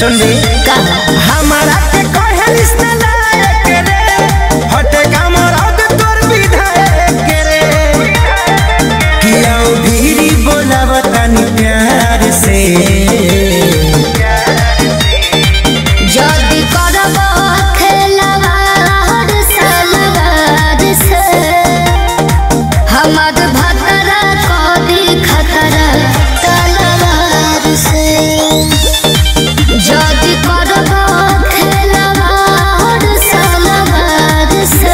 सुन भी का हमारा के कहलिस न लायक रे हटे कमरद तोर विधायक रे किया भीरी बोलावता नि प्यार से जदी करब खेलवार सलवार से हमर भतरा कदी खतरा तलवार से जदी करब खेलवार सलवार से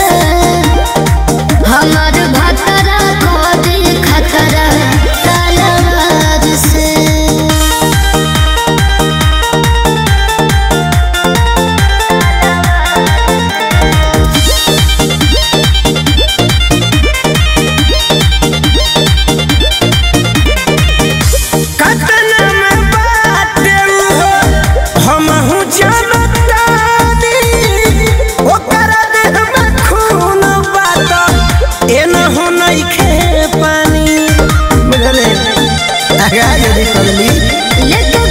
हमर भतरा कदी खतरा तलवार से लेके